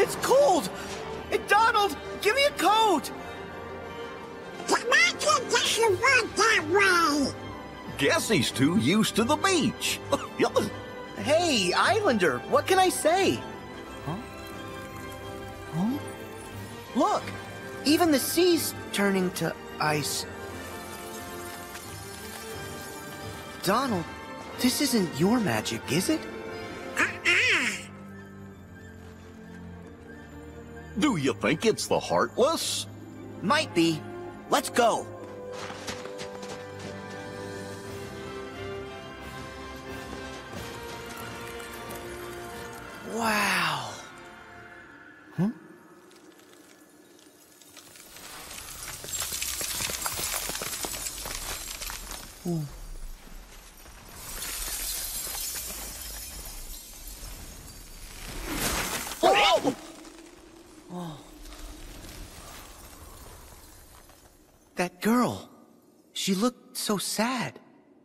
It's cold! Hey, Donald, give me a coat! Tomato doesn't work that way. Guess he's too used to the beach. Hey, Islander, what can I say? Huh? Huh? Look, even the sea's turning to ice. Donald, this isn't your magic, is it? Do you think it's the Heartless? Might be. Let's go. Wow. Huh? Ooh. Oh! Oh. That girl. She looked so sad.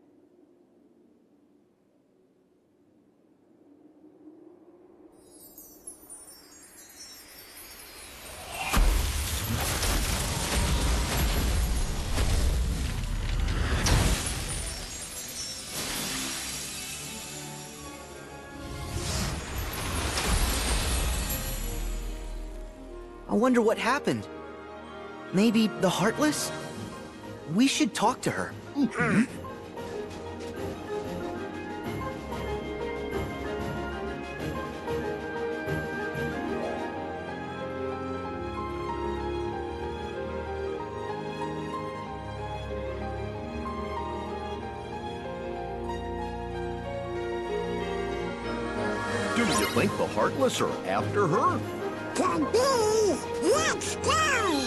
I wonder what happened. Maybe the Heartless? We should talk to her. Mm-hmm. Do you think the Heartless are after her? Can be. Let's go.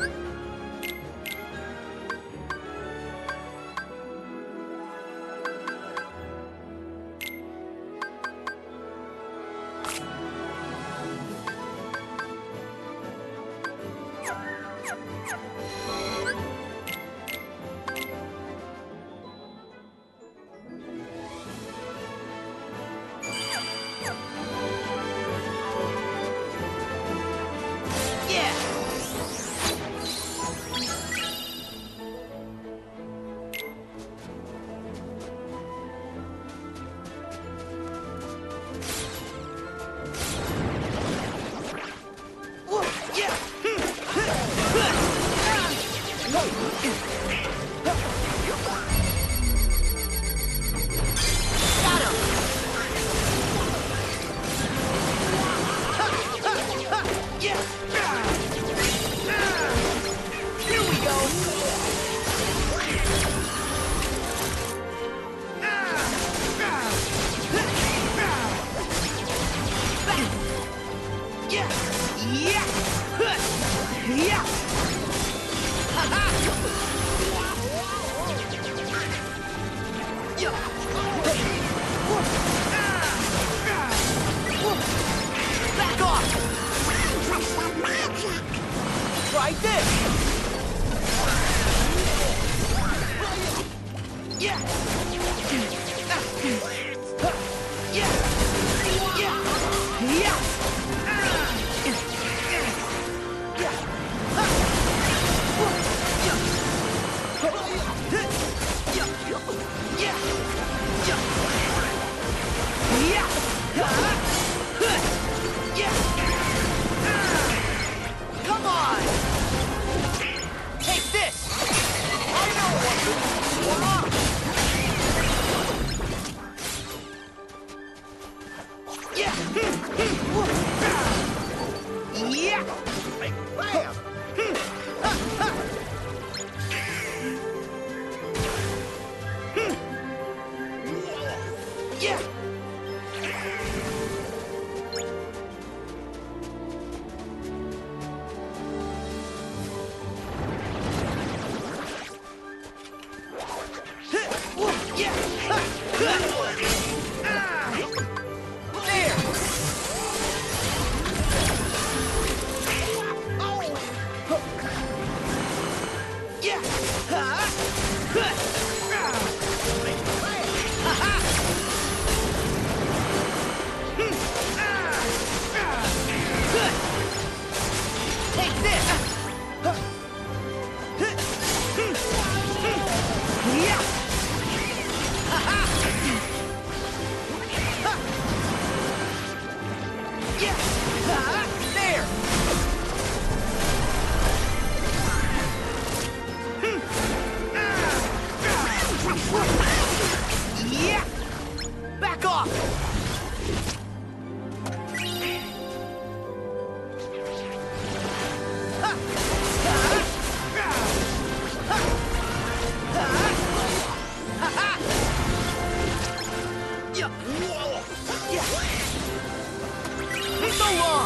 Back off! Try this! Yeah! Come on! Take this! I know what to do! Yeah! Yeah! Bam! Yeah! Good! Yeah! Back off! So long!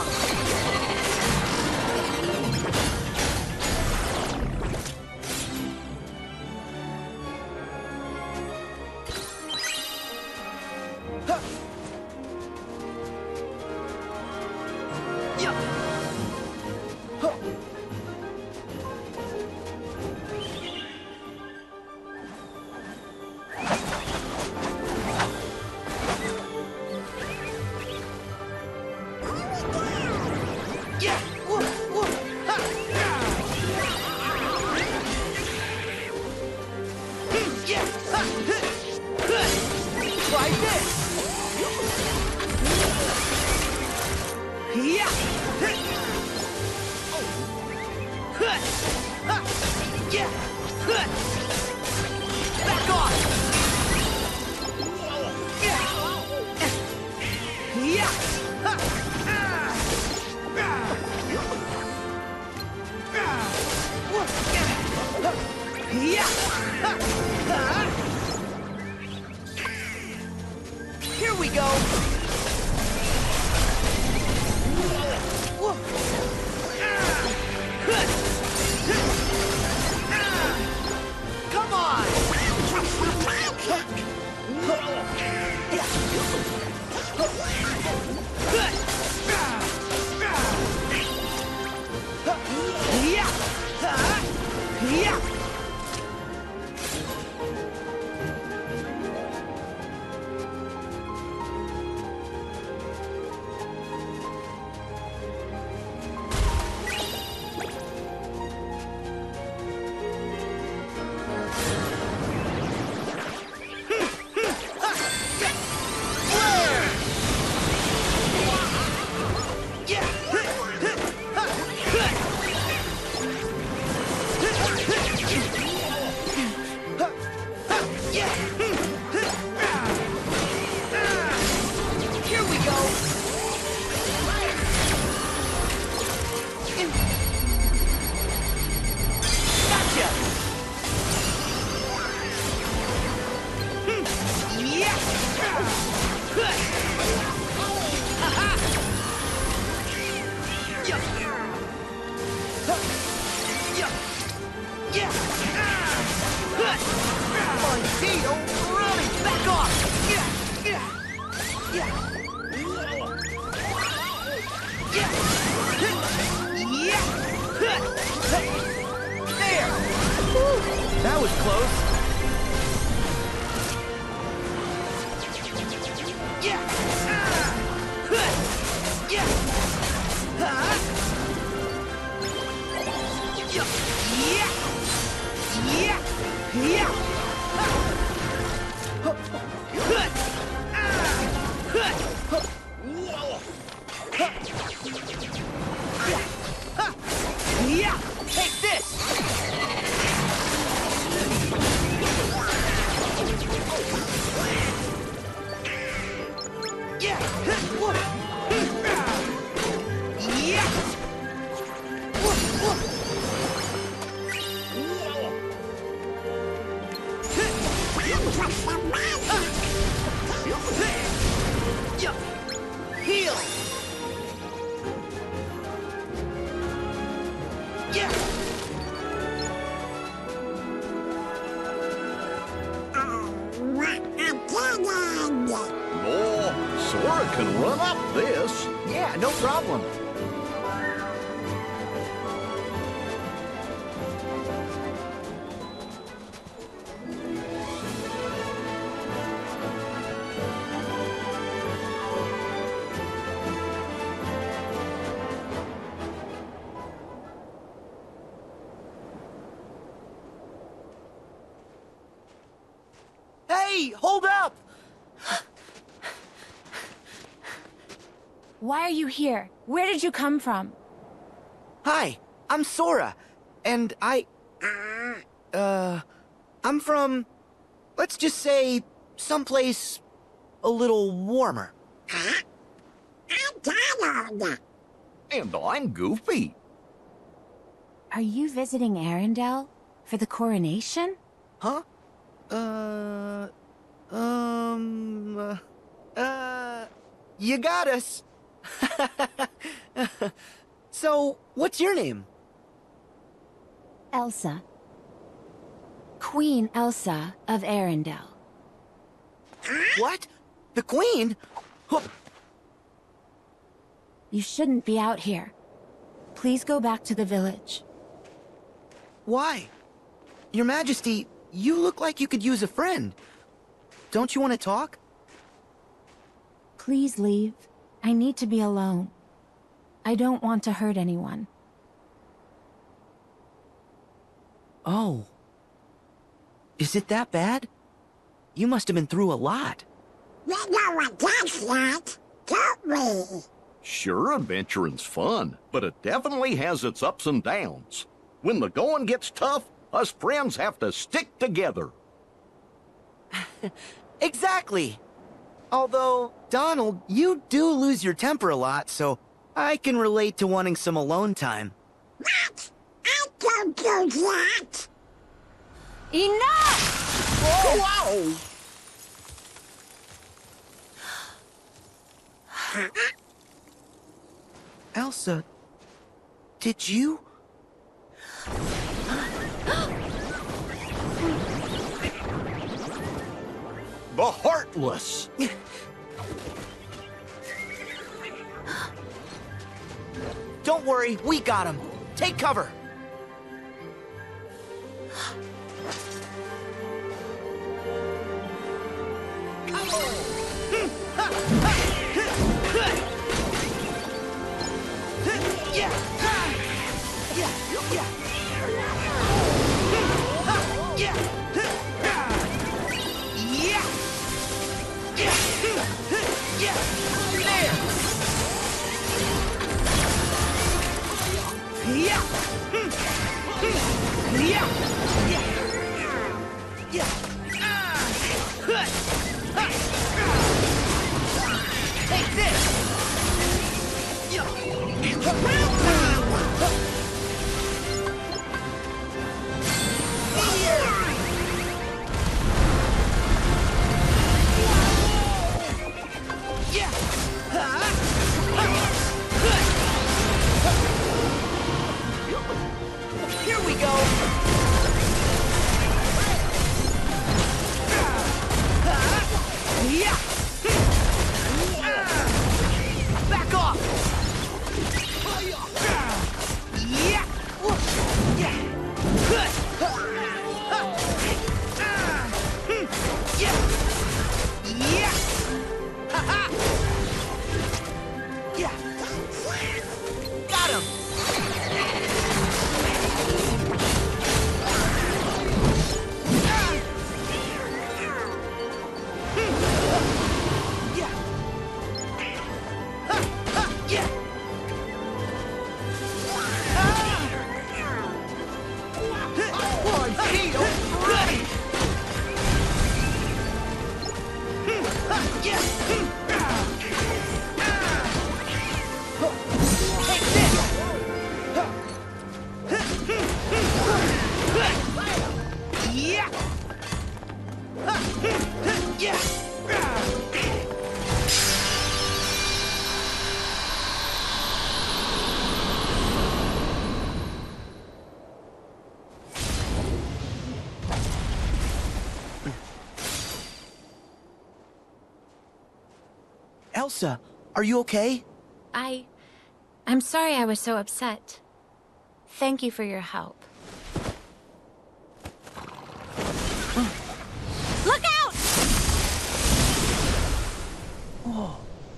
Try this! Yeah! Yeah! Back off! Yeah! Here we go! Come on! Yeah! Here we go! Gotcha! Yeah! Montito, running! Back off! There! That was close. Take this! Heal! Oh, Sora can run up this. Yeah, no problem. Hey, hold up! Why are you here? Where did you come from? Hi, I'm Sora, and I'm from Let's just say someplace a little warmer. Huh? I'm Donald. And I'm Goofy. Are you visiting Arendelle for the coronation? Huh? You got us. So, what's your name? Elsa. Queen Elsa of Arendelle. What? The Queen? Huh. You shouldn't be out here. Please go back to the village. Why? Your Majesty, you look like you could use a friend. Don't you want to talk? Please leave. I need to be alone. I don't want to hurt anyone. Oh. Is it that bad? You must have been through a lot. We know what that's like, don't we? Sure, adventuring's fun, but it definitely has its ups and downs. When the going gets tough, us friends have to stick together. Exactly. Although, Donald, you do lose your temper a lot, so I can relate to wanting some alone time. What? I don't do that. Enough! Whoa! Elsa, did you? The Heartless! Don't worry, we got him. Take cover. Take this! Here we go! Back off! Got him! Elsa, are you okay? I'm sorry I was so upset. Thank you for your help. Look out! Whoa.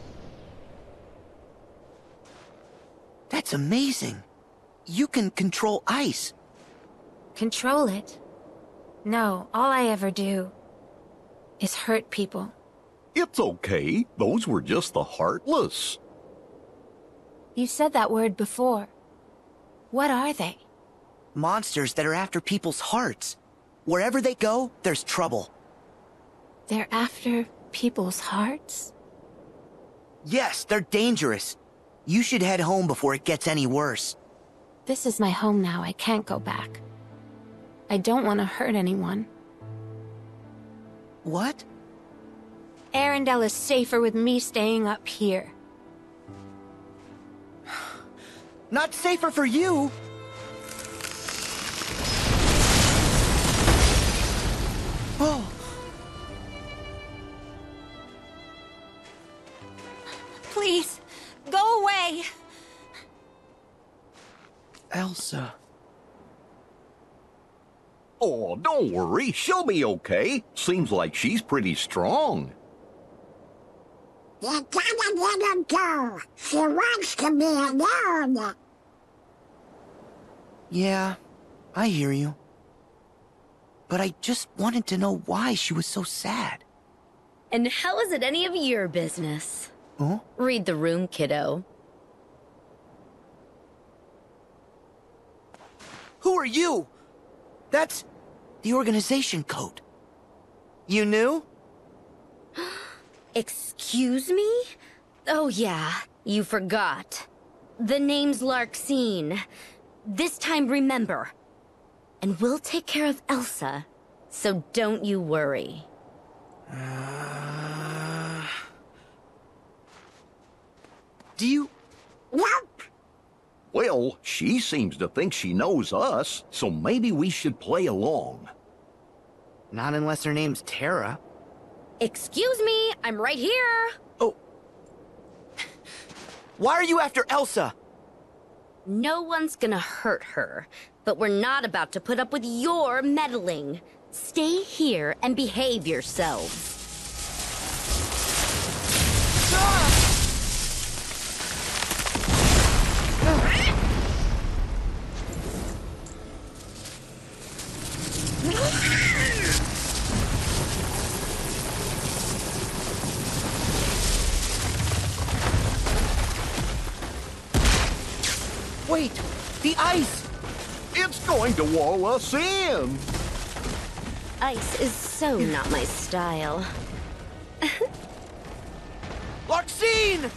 That's amazing. You can control ice. Control it? No, all I ever do is hurt people. It's okay. Those were just the Heartless. You said that word before. What are they? Monsters that are after people's hearts. Wherever they go, there's trouble. They're after people's hearts? Yes, they're dangerous. You should head home before it gets any worse. This is my home now. I can't go back. I don't want to hurt anyone. What? Arendelle is safer with me staying up here. Not safer for you! Oh! Please, go away! Elsa... Oh, don't worry. She'll be okay. Seems like she's pretty strong. You gotta let her go. She wants to be alone. Yeah, I hear you. But I just wanted to know why she was so sad. And how is it any of your business? Huh? Read the room, kiddo. Who are you? That's the organization code. You knew? Excuse me? Oh yeah, you forgot. The name's Larxene. This time remember. And we'll take care of Elsa, so don't you worry. Do you... Nope. Well, she seems to think she knows us, so maybe we should play along. Not unless her name's Terra. Excuse me, I'm right here. Oh. Why are you after Elsa? No one's gonna hurt her, but we're not about to put up with your meddling. Stay here and behave yourselves. Wait, the ice! It's going to wall us in! Ice is so not my style. Larxene!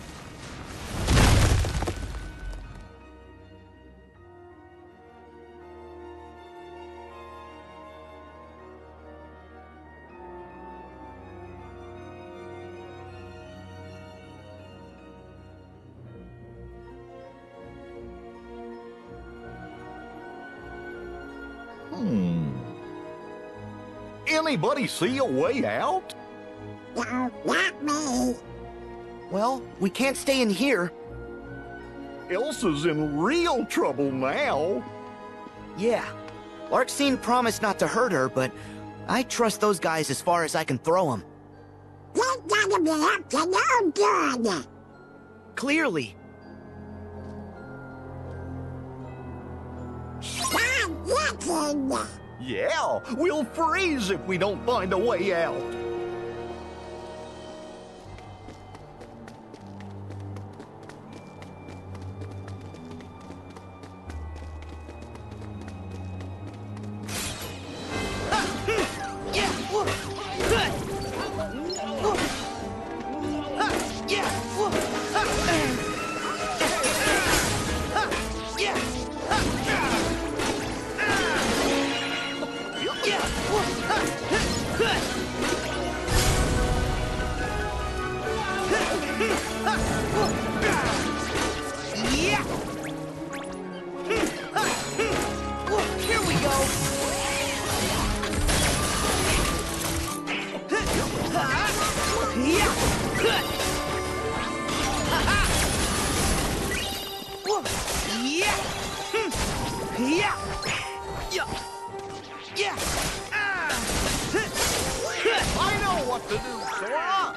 Anybody see a way out? No, not me. Well, we can't stay in here. Elsa's in real trouble now. Yeah. Larxene promised not to hurt her, but I trust those guys as far as I can throw them. You gotta be up to no good. Clearly. Stop looking. Yeah, we'll freeze if we don't find a way out. I know what to do, Sora!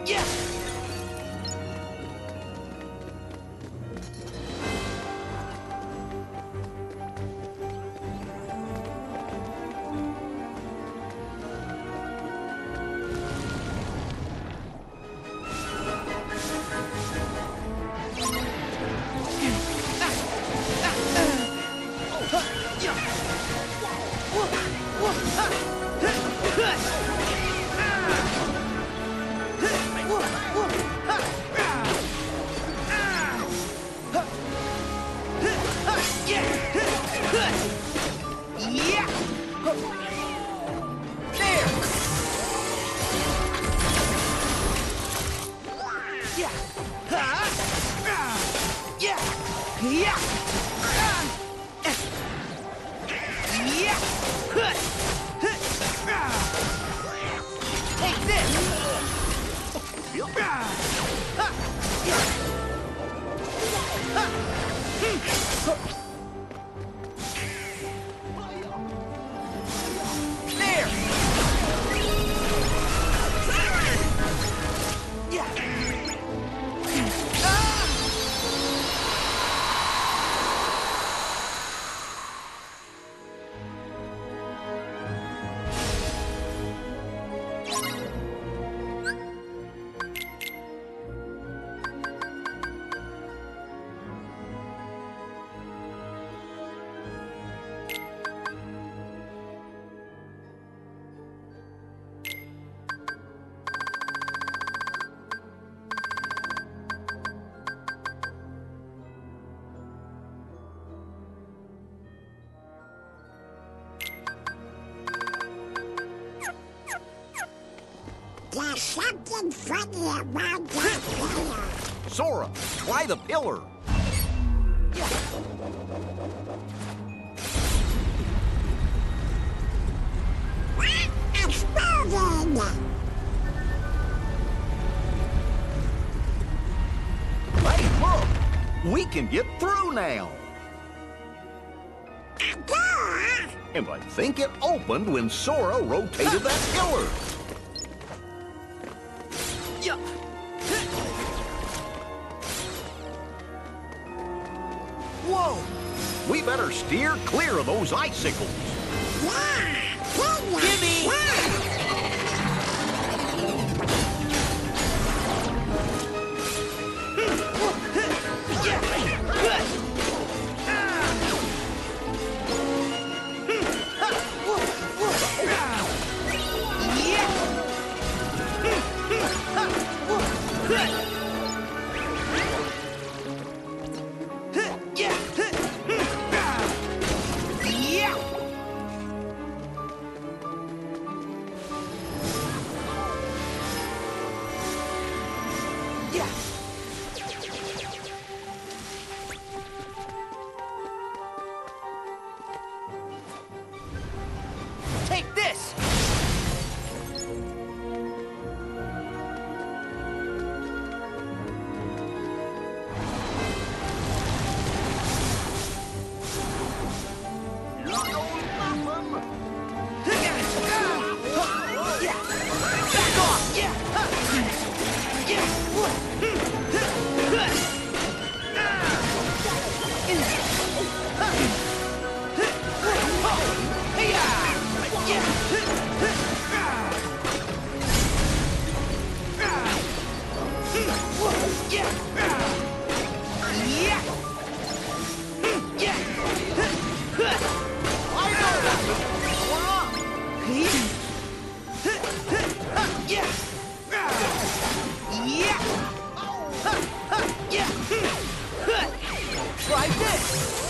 There's something funny around that pillar. Sora, try the pillar. It's moving. Hey, look! We can get through now. A door? And I think it opened when Sora rotated that pillar. Whoa! We better steer clear of those icicles. Yeah. Gimme. Take this! Try this!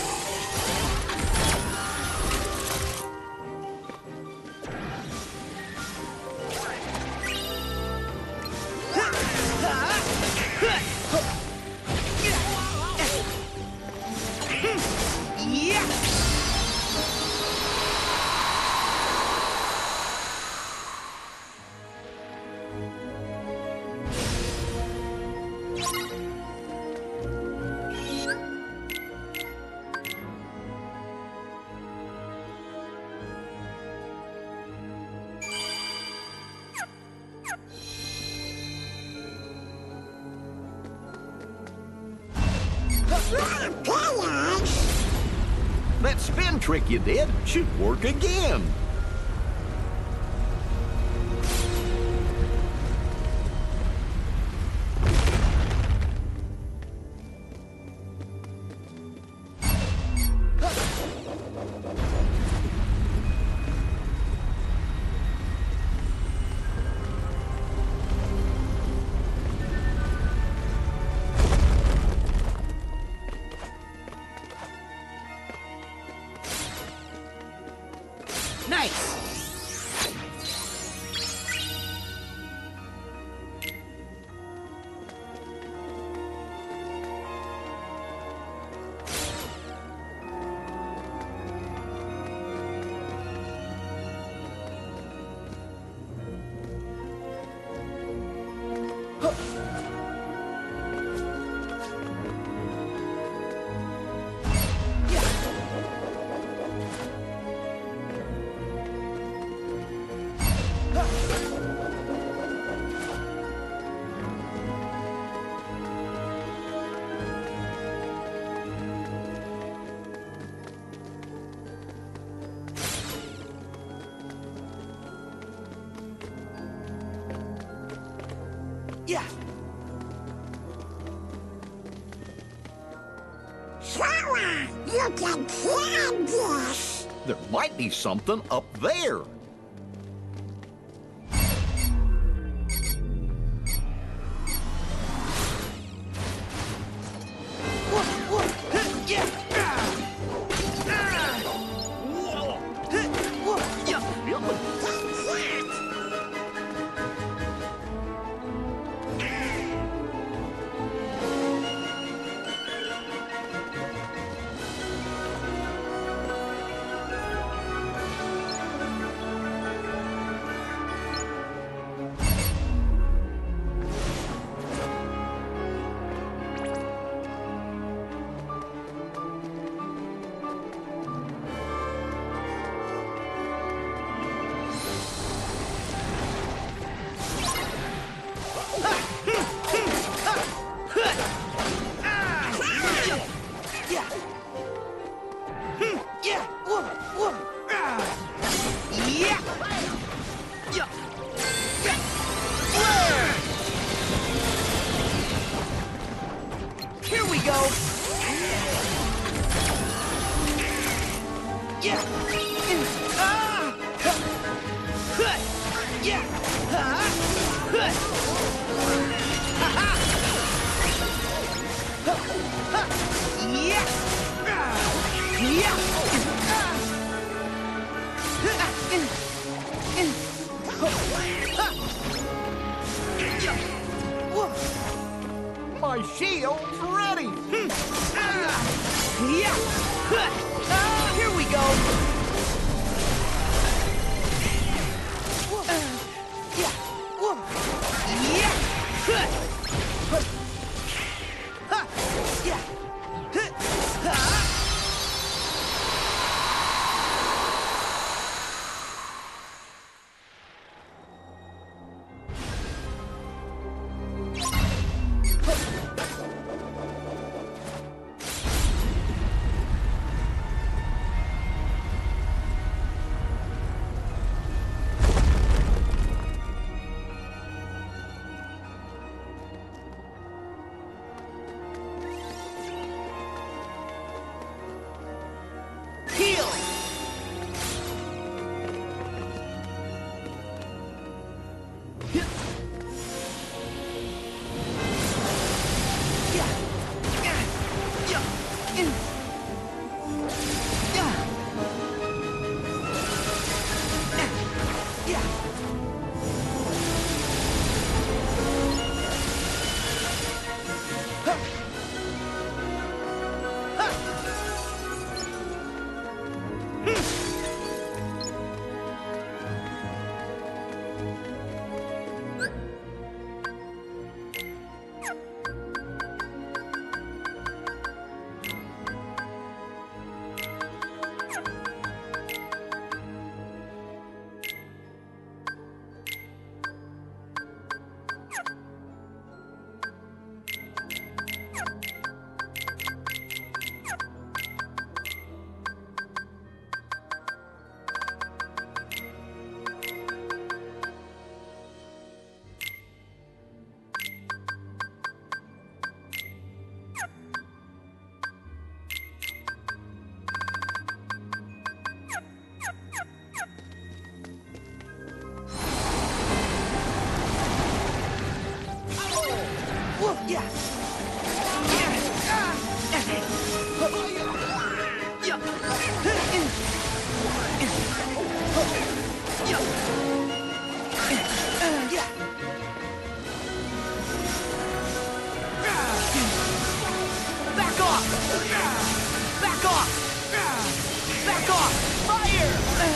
That spin trick you did should work again. Nice! Yeah. Sora, you can climb this. There might be something up there. Here we go! Yeah! Ah! Yeah! My shield's ready. Here we go! Back off! Back off! Back off! Fire!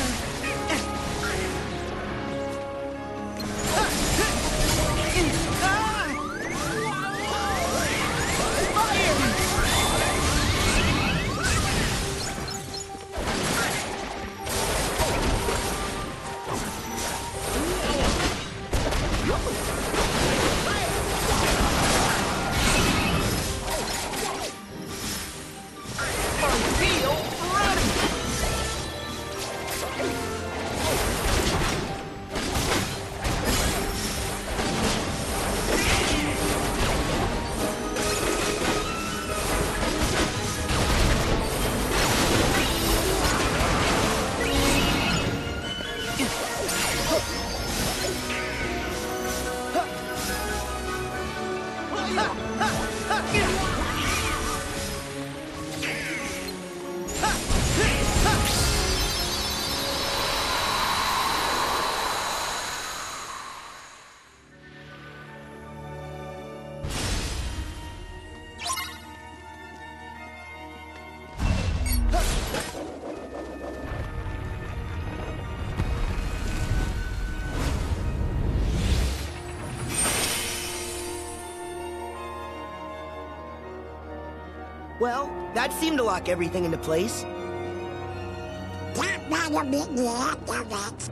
Well, that seemed to lock everything into place. That might have been the end of it.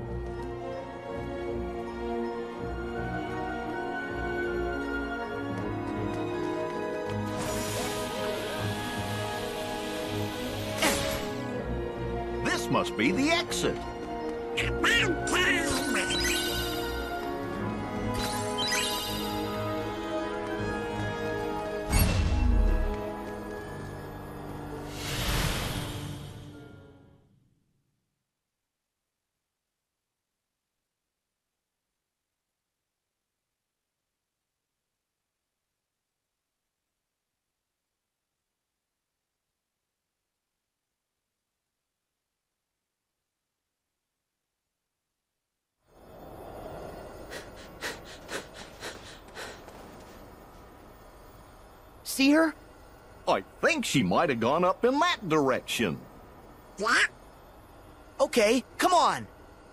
This must be the exit. About time. See her? I think she might have gone up in that direction. Yeah? Okay, come on.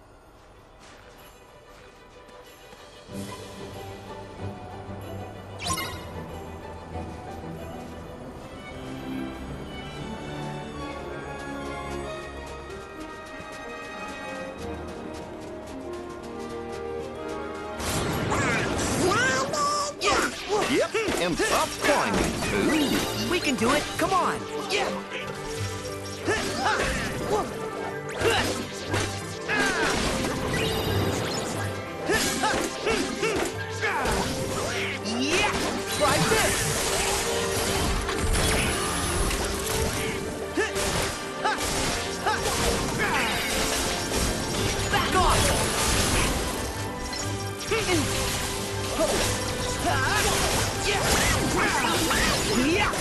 Yep, and tough climbing, too. We can do it. Come on. Yeah. Yeah. Try this. Back off. Yeah.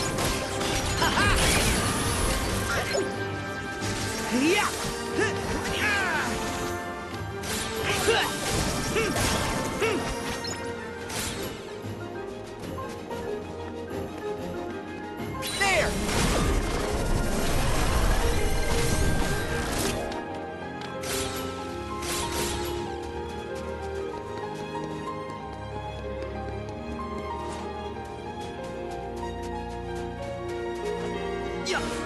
There. Yeah.